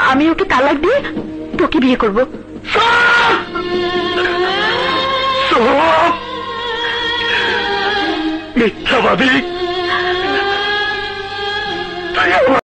আমি ওকে তালাক দিয়ে তোকে বিয়ে করব। মিথ্যাবাদী।